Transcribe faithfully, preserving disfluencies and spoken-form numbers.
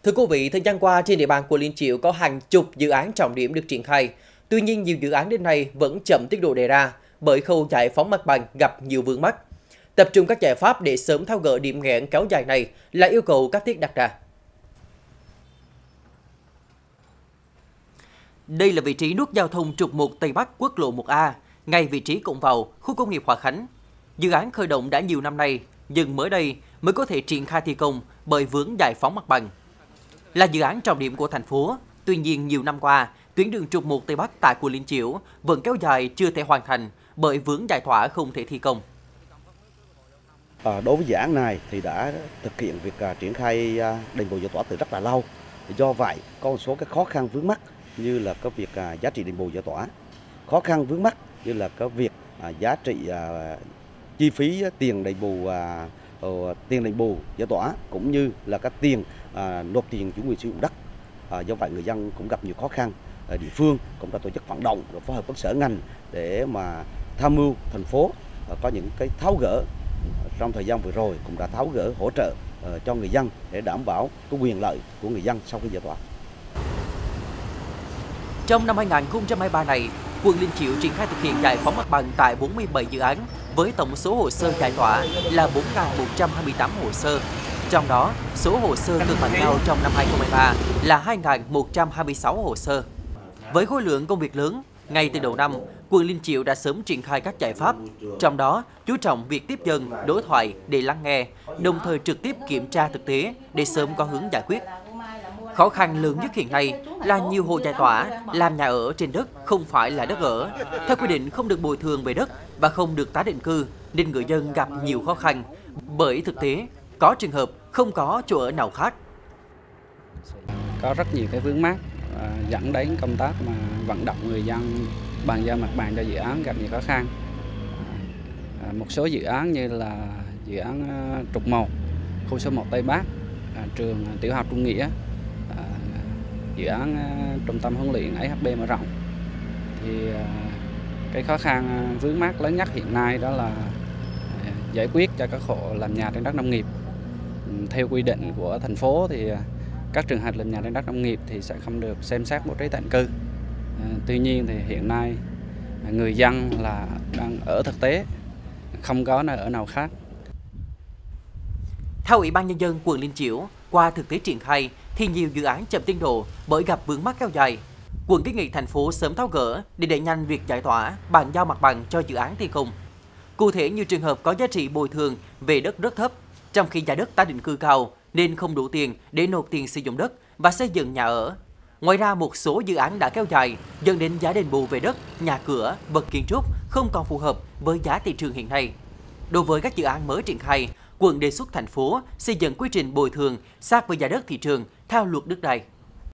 Thưa quý vị, thời gian qua trên địa bàn quận Liên Chiểu có hàng chục dự án trọng điểm được triển khai. Tuy nhiên, nhiều dự án đến nay vẫn chậm tiến độ đề ra bởi khâu giải phóng mặt bằng gặp nhiều vướng mắc. Tập trung các giải pháp để sớm tháo gỡ điểm nghẽn kéo dài này là yêu cầu cấp thiết đặt ra. Đây là vị trí nút giao thông trục một Tây Bắc quốc lộ một A, ngay vị trí cổng vào khu công nghiệp Hòa Khánh. Dự án khởi động đã nhiều năm nay, nhưng mới đây mới có thể triển khai thi công bởi vướng giải phóng mặt bằng. Là dự án trọng điểm của thành phố, tuy nhiên nhiều năm qua, tuyến đường trục một Tây Bắc tại quận Liên Chiểu vẫn kéo dài chưa thể hoàn thành bởi vướng giải tỏa không thể thi công. À, đối với dự án này thì đã thực hiện việc à, triển khai à, đền bù giải tỏa từ rất là lâu. Do vậy, có một số cái khó khăn vướng mắc như là cái việc à, giá trị đền bù giải tỏa, khó khăn vướng mắc như là cái việc à, giá trị à, chi phí tiền đền bù à, uh, tiền đền bù giải tỏa cũng như là các tiền à, nộp tiền chủ quyền sử dụng đất. À, do vậy người dân cũng gặp nhiều khó khăn. Ở địa phương cũng đã tổ chức vận động và phối hợp các sở ngành để mà tham mưu thành phố à, có những cái tháo gỡ. Trong thời gian vừa rồi cũng đã tháo gỡ hỗ trợ uh, cho người dân để đảm bảo cái quyền lợi của người dân sau khi giải tỏa. Trong năm hai nghìn không trăm hai mươi ba này, quận Liên Chiểu triển khai thực hiện giải phóng mặt bằng tại bốn mươi bảy dự án với tổng số hồ sơ giải tỏa là bốn nghìn một trăm hai mươi tám hồ sơ. Trong đó, số hồ sơ cơ bản cao trong năm hai nghìn không trăm hai mươi ba là hai nghìn một trăm hai mươi sáu hồ sơ. Với khối lượng công việc lớn, ngay từ đầu năm, quận Liên Chiểu đã sớm triển khai các giải pháp, trong đó chú trọng việc tiếp dân, đối thoại để lắng nghe, đồng thời trực tiếp kiểm tra thực tế để sớm có hướng giải quyết. Khó khăn lớn nhất hiện nay là nhiều hộ giải tỏa làm nhà ở trên đất không phải là đất ở. Theo quy định không được bồi thường về đất và không được tái định cư nên người dân gặp nhiều khó khăn bởi thực tế có trường hợp không có chỗ ở nào khác. Có rất nhiều cái vướng mắc uh, dẫn đến công tác mà vận động người dân bàn giao mặt bằng cho dự án gặp nhiều khó khăn. Uh, một số dự án như là dự án uh, trục một, khu số một Tây Bắc, uh, trường tiểu học Trung Nghĩa, uh, dự án uh, trung tâm huấn luyện ét hát bê mở rộng. Thì uh, cái khó khăn uh, vướng mắc lớn nhất hiện nay đó là uh, giải quyết cho các hộ làm nhà trên đất nông nghiệp. Um, theo quy định của thành phố thì uh, các trường hợp làm nhà trên đất nông nghiệp thì sẽ không được xem xét bố trí tạm cư. À, tuy nhiên thì hiện nay người dân là đang ở thực tế, không có nơi ở nào khác. Theo Ủy ban Nhân dân quận Liên Chiểu, qua thực tế triển khai thì nhiều dự án chậm tiến độ bởi gặp vướng mắc kéo dài. Quận kiến nghị thành phố sớm tháo gỡ để đẩy nhanh việc giải tỏa, bàn giao mặt bằng cho dự án thi công. Cụ thể như trường hợp có giá trị bồi thường về đất rất thấp, trong khi giá đất tái định cư cao nên không đủ tiền để nộp tiền sử dụng đất và xây dựng nhà ở. Ngoài ra, một số dự án đã kéo dài dẫn đến giá đền bù về đất, nhà cửa, vật kiến trúc không còn phù hợp với giá thị trường hiện nay. Đối với các dự án mới triển khai, quận đề xuất thành phố xây dựng quy trình bồi thường sát với giá đất thị trường theo luật đất đai.